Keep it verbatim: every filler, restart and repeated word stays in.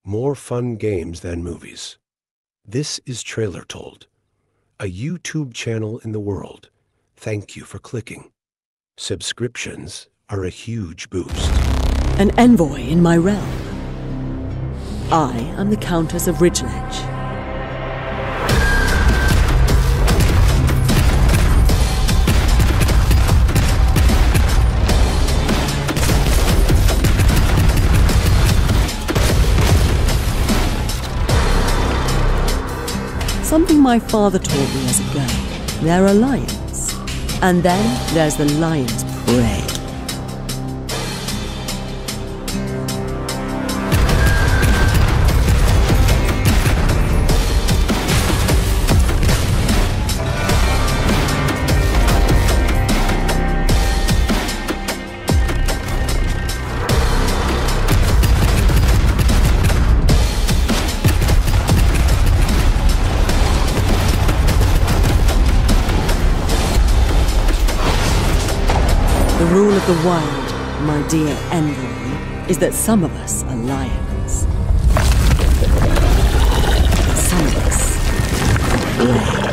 More fun games than movies. This is Trailer Told, a YouTube channel in the world. Thank you for clicking. Subscriptions are a huge boost. An envoy in my realm. I am the Countess of Ridgeledge. Something my father taught me as a girl. There are lions, and then there's the lion's prey. The rule of the wild, my dear Envoy, is that some of us are lions. Some of us are prey.